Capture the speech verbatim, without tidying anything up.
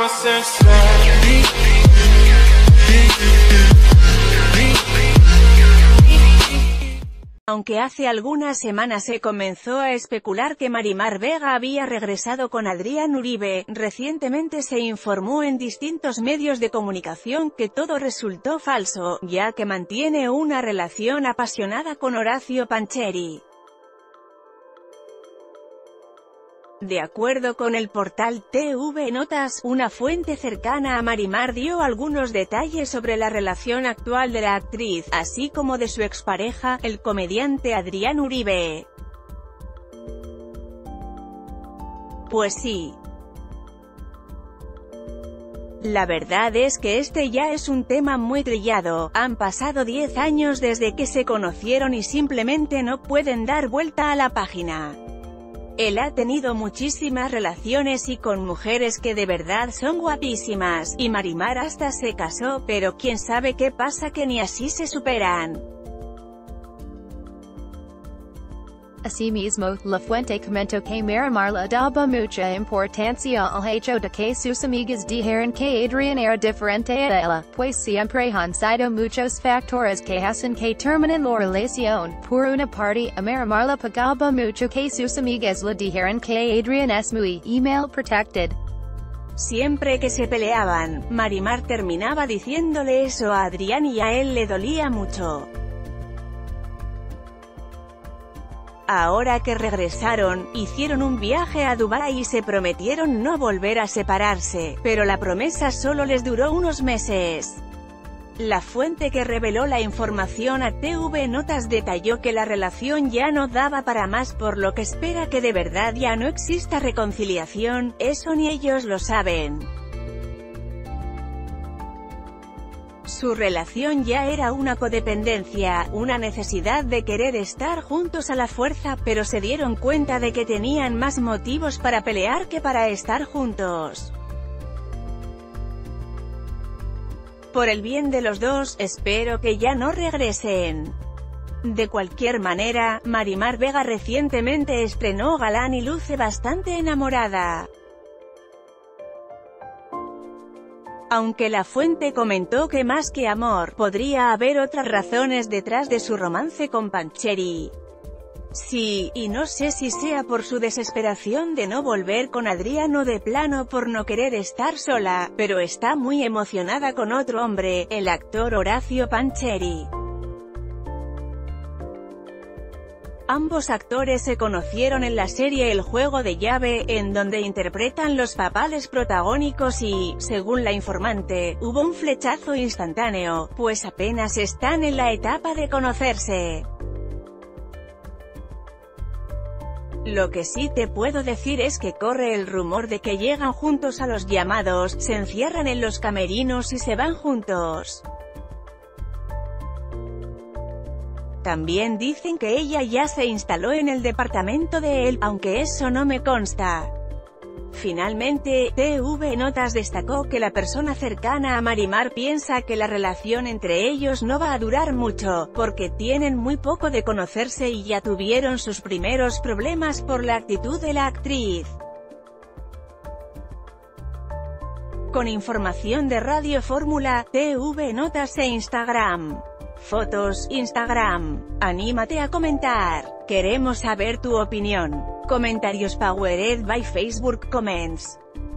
Aunque hace algunas semanas se comenzó a especular que Marimar Vega había regresado con Adrián Uribe, recientemente se informó en distintos medios de comunicación que todo resultó falso, ya que mantiene una relación apasionada con Horacio Pancheri. De acuerdo con el portal T V Notas, una fuente cercana a Marimar dio algunos detalles sobre la relación actual de la actriz, así como de su expareja, el comediante Adrián Uribe. Pues sí. La verdad es que este ya es un tema muy trillado, han pasado diez años desde que se conocieron y simplemente no pueden dar vuelta a la página. Él ha tenido muchísimas relaciones y con mujeres que de verdad son guapísimas, y Marimar hasta se casó, pero quién sabe qué pasa que ni así se superan. Asimismo, La Fuente comentó que Marimar le daba mucha importancia al hecho de que sus amigas dijeron que Adrián era diferente a ella, pues siempre han sido muchos factores que hacen que terminen la relación. Por una parte, a Marimar le pegaba mucho que sus amigas le dijeron que Adrián es muy email protected. Siempre que se peleaban, Marimar terminaba diciéndole eso a Adrián y a él le dolía mucho. Ahora que regresaron, hicieron un viaje a Dubái y se prometieron no volver a separarse, pero la promesa solo les duró unos meses. La fuente que reveló la información a T V Notas detalló que la relación ya no daba para más, por lo que espera que de verdad ya no exista reconciliación, eso ni ellos lo saben. Su relación ya era una codependencia, una necesidad de querer estar juntos a la fuerza, pero se dieron cuenta de que tenían más motivos para pelear que para estar juntos. Por el bien de los dos, espero que ya no regresen. De cualquier manera, Marimar Vega recientemente estrenó Galán y luce bastante enamorada. Aunque la fuente comentó que más que amor, podría haber otras razones detrás de su romance con Pancheri. Sí, y no sé si sea por su desesperación de no volver con Adrián o de plano por no querer estar sola, pero está muy emocionada con otro hombre, el actor Horacio Pancheri. Ambos actores se conocieron en la serie El Juego de Llave, en donde interpretan los papeles protagónicos y, según la informante, hubo un flechazo instantáneo, pues apenas están en la etapa de conocerse. Lo que sí te puedo decir es que corre el rumor de que llegan juntos a los llamados, se encierran en los camerinos y se van juntos. También dicen que ella ya se instaló en el departamento de él, aunque eso no me consta. Finalmente, T V Notas destacó que la persona cercana a Marimar piensa que la relación entre ellos no va a durar mucho, porque tienen muy poco de conocerse y ya tuvieron sus primeros problemas por la actitud de la actriz. Con información de Radio Fórmula, T V Notas e Instagram. Fotos, Instagram. Anímate a comentar. Queremos saber tu opinión. Comentarios powered by Facebook Comments.